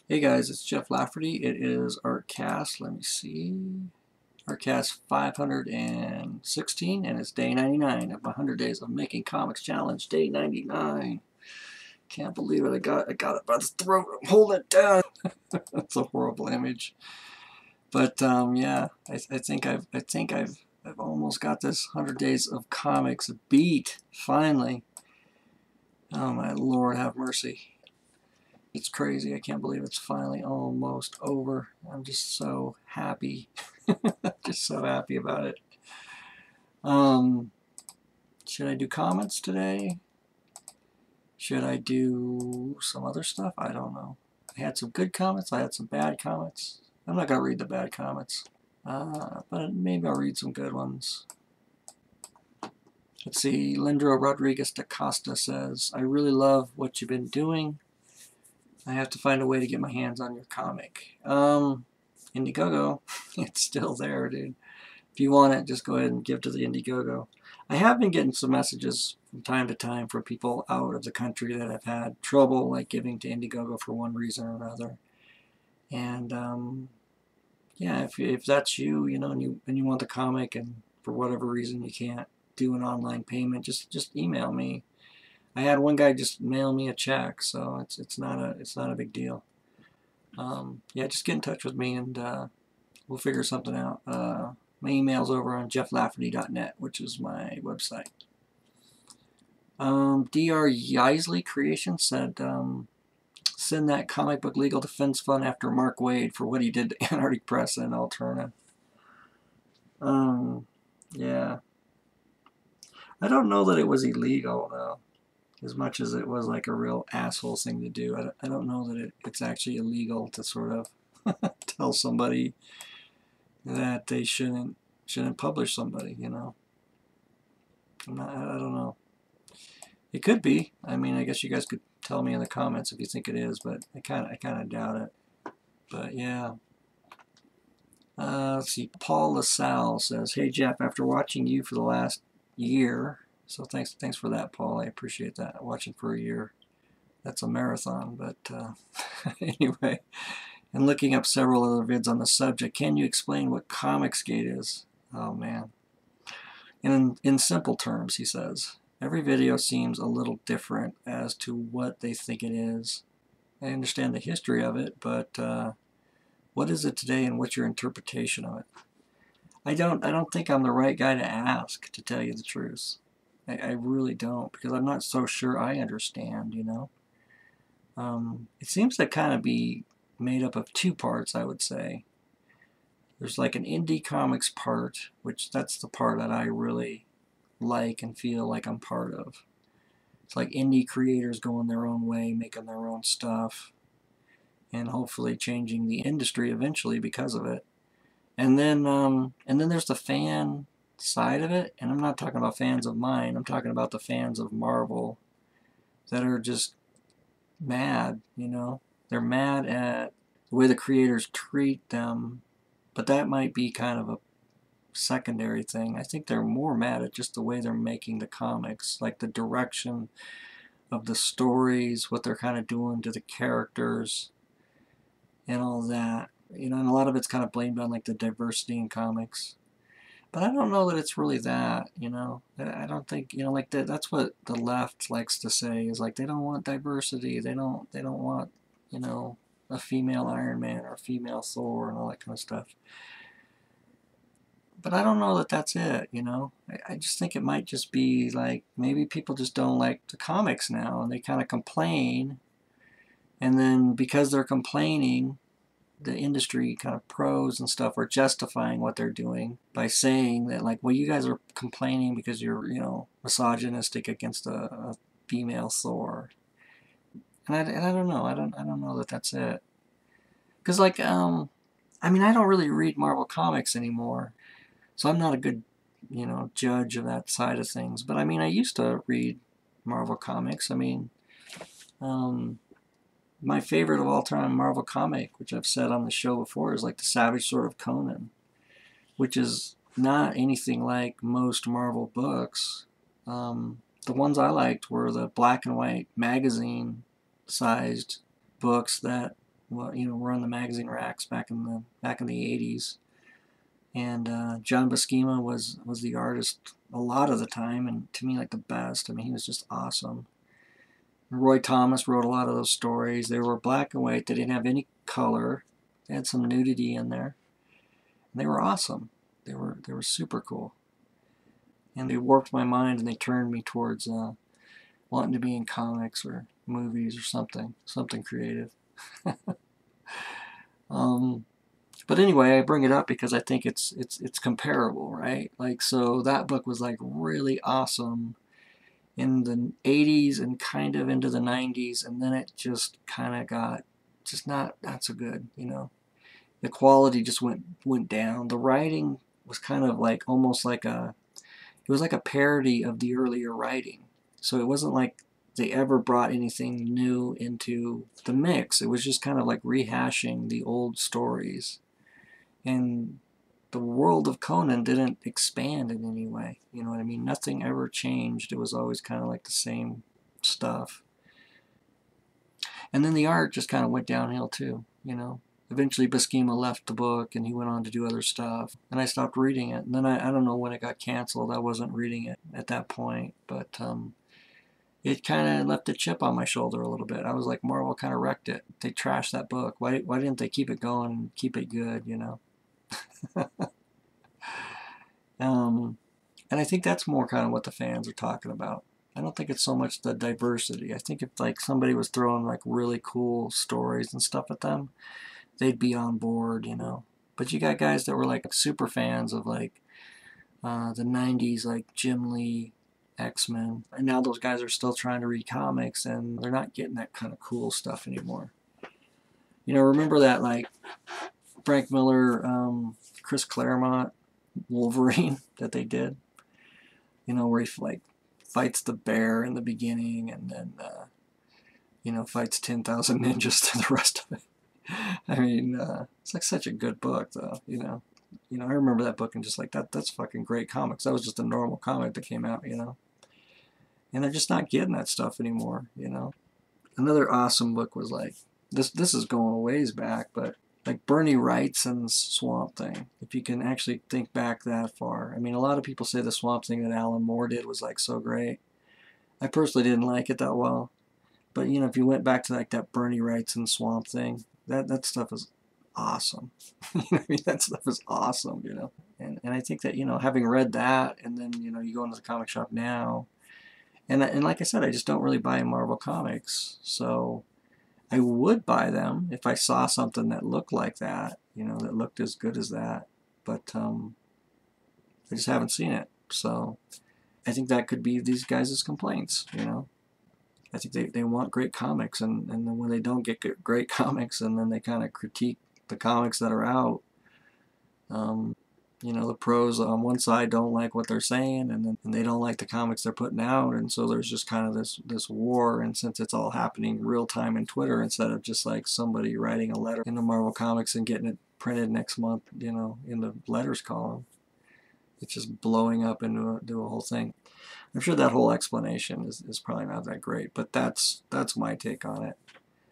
Hey guys, it's Jeff Lafferty. It is Artcast. Let me see. Artcast 516, and it's day 99 of my 100 Days of Making Comics Challenge. Day 99. Can't believe it. I got it by the throat. I'm holding it down. That's a horrible image. But yeah, I think I've almost got this 100 Days of Comics beat. Finally. Oh my Lord, have mercy. It's crazy. I can't believe it's finally almost over. I'm just so happy. Just so happy about it. Should I do comments today? Should I do some other stuff? I don't know. I had some good comments. I had some bad comments. I'm not going to read the bad comments. But maybe I'll read some good ones. Let's see. Lindro Rodriguez da Costa says, I really love what you've been doing. I have to find a way to get my hands on your comic. Indiegogo, it's still there, dude. If you want it, just go ahead and give to the Indiegogo. I have been getting some messages from time to time from people out of the country that have had trouble like giving to Indiegogo for one reason or another. And yeah, if that's you, you know, and you want the comic, and for whatever reason you can't do an online payment, just email me. I had one guy just mail me a check, so it's not a big deal. Yeah, just get in touch with me and we'll figure something out. My email's over on jefflafferty.net, which is my website. Dr. Yisley Creation said, send that comic book legal defense fund after Mark Waid for what he did to Antarctic Press and Alterna. Yeah. I don't know that it was illegal, though, as much as it was like a real asshole thing to do. I don't know that it's actually illegal to sort of tell somebody that they shouldn't publish somebody, you know. I don't know. It could be. I mean, I guess you guys could tell me in the comments if you think it is, but I kind of doubt it. But yeah. Let's see. Paul LaSalle says, "Hey Jeff, after watching you for the last year." So thanks for that, Paul. I appreciate that. Watching for a year. That's a marathon, but anyway. And looking up several other vids on the subject, can you explain what Comicsgate is? Oh man. In simple terms, he says, every video seems a little different as to what they think it is. I understand the history of it, but what is it today, and what's your interpretation of it? I don't think I'm the right guy to ask, to tell you the truth. I really don't, because I'm not so sure I understand, you know. It seems to kind of be made up of two parts, I would say. There's like an indie comics part, which that's the part that I really like and feel like I'm part of. It's like indie creators going their own way, making their own stuff, and hopefully changing the industry eventually because of it. And then there's the fan side of it, and I'm not talking about fans of mine. I'm talking about the fans of Marvel that are just mad, you know. They're mad at the way the creators treat them, but that might be kind of a secondary thing. I think they're more mad at just the way they're making the comics, like the direction of the stories, what they're kind of doing to the characters, and all that. You know, and a lot of it's kind of blamed on like the diversity in comics. But I don't know that it's really that, you know. I don't think, you know, like that's what the left likes to say, is like they don't want diversity. They don't want, you know, a female Iron Man or a female Thor and all that kind of stuff. But I don't know that that's it, you know. I just think it might just be like maybe people just don't like the comics now, and they kind of complain. And then because they're complaining, the industry kind of pros and stuff are justifying what they're doing by saying that, like, well, you guys are complaining because you're, you know, misogynistic against a female Thor. And I don't know. I don't know that that's it. Because like I mean, I don't really read Marvel comics anymore, so I'm not a good, you know, judge of that side of things. But I mean, I used to read Marvel comics. I mean, my favorite of all time Marvel comic, which I've said on the show before, is like the Savage Sword of Conan, which is not anything like most Marvel books. The ones I liked were the black and white magazine sized books that well, you know, were on the magazine racks back in the 80s. And John Buscema was the artist a lot of the time, and to me, like the best. I mean, he was just awesome. Roy Thomas wrote a lot of those stories. They were black and white. They didn't have any color. They had some nudity in there. And they were awesome. They were super cool. And they warped my mind, and they turned me towards wanting to be in comics or movies or something creative. But anyway, I bring it up because I think it's comparable, right? Like, so that book was like really awesome in the 80s and kind of into the 90s, and then it just kind of got just not so good, you know. The quality just went down. The writing was kind of like almost like it was like a parody of the earlier writing. So it wasn't like they ever brought anything new into the mix. It was just kind of like rehashing the old stories. And the world of Conan didn't expand in any way. You know what I mean? Nothing ever changed. It was always kind of like the same stuff. And then the art just kind of went downhill too, you know. Eventually Buscema left the book and he went on to do other stuff. And I stopped reading it. And then I don't know when it got canceled. I wasn't reading it at that point. But it kind of left a chip on my shoulder a little bit. I was like, Marvel kind of wrecked it. They trashed that book. Why didn't they keep it going and keep it good, you know? And I think that's more kind of what the fans are talking about. I don't think it's so much the diversity. I think if like somebody was throwing like really cool stories and stuff at them, they'd be on board, you know. But you got guys that were like super fans of like the 90s, like Jim Lee, X-Men, and now those guys are still trying to read comics and they're not getting that kind of cool stuff anymore. You know, remember that like Frank Miller, Chris Claremont Wolverine that they did? You know, where he like fights the bear in the beginning and then you know, fights 10,000 ninjas to the rest of it. I mean, it's like such a good book, though. You know, I remember that book and just like that's fucking great comics. That was just a normal comic that came out, you know. And they're just not getting that stuff anymore, you know. Another awesome book was like this is going a ways back, but like Bernie Wrightson's Swamp Thing. If you can actually think back that far, I mean, a lot of people say the Swamp Thing that Alan Moore did was like so great. I personally didn't like it that well, but you know, if you went back to like that Bernie Wrightson Swamp Thing, that stuff is awesome. You know what I mean? That stuff is awesome, you know. And I think that, you know, having read that, and then, you know, you go into the comic shop now, and like I said, I just don't really buy Marvel comics, so I would buy them if I saw something that looked like that, you know, that looked as good as that, but I just haven't seen it, so I think that could be these guys' complaints, you know. I think they want great comics, and then when they don't get great comics, and then they kind of critique the comics that are out. You know, the pros on one side don't like what they're saying, and they don't like the comics they're putting out, and so there's just kind of this war. And since it's all happening real time in Twitter instead of just like somebody writing a letter in the Marvel Comics and getting it printed next month, you know, in the letters column, it's just blowing up into a whole thing. I'm sure that whole explanation is probably not that great, but that's my take on it.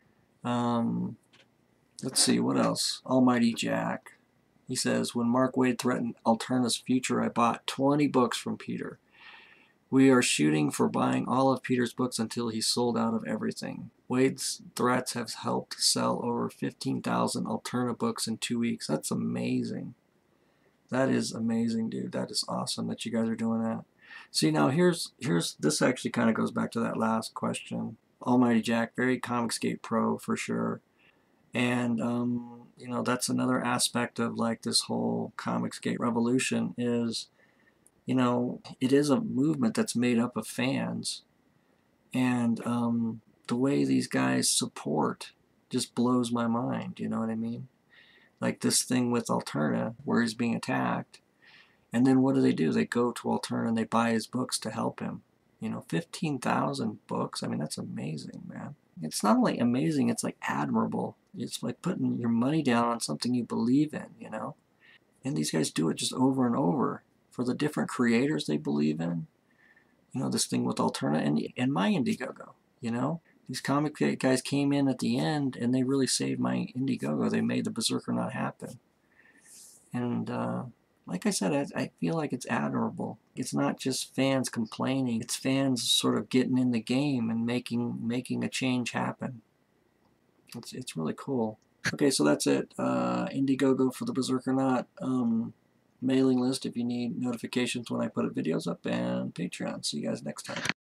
Let's see, what else? Almighty Jack. He says, when Mark Waid threatened Alterna's future, I bought 20 books from Peter. We are shooting for buying all of Peter's books until he's sold out of everything. Wade's threats have helped sell over 15,000 Alterna books in 2 weeks. That's amazing. That is amazing, dude. That is awesome that you guys are doing that. See, now here's this actually kind of goes back to that last question. Almighty Jack, very Comicsgate pro for sure. And you know, that's another aspect of like this whole Comicsgate revolution is, you know, it is a movement that's made up of fans, and the way these guys support just blows my mind. You know what I mean? Like this thing with Alterna where he's being attacked, and then what do? They go to Alterna and they buy his books to help him. You know, 15,000 books. I mean, that's amazing, man. It's not only amazing, it's like admirable. It's like putting your money down on something you believe in, you know? And these guys do it just over and over for the different creators they believe in. You know, this thing with Alterna and my Indiegogo, you know? these comic guys came in at the end, and they really saved my Indiegogo. They made the Berserkonaut happen. And like I said, I feel like it's admirable. It's not just fans complaining. It's fans sort of getting in the game and making a change happen. It's really cool. Okay, so that's it. Indiegogo for the Berserkonaut. Mailing list if you need notifications when I put videos up, and Patreon. See you guys next time.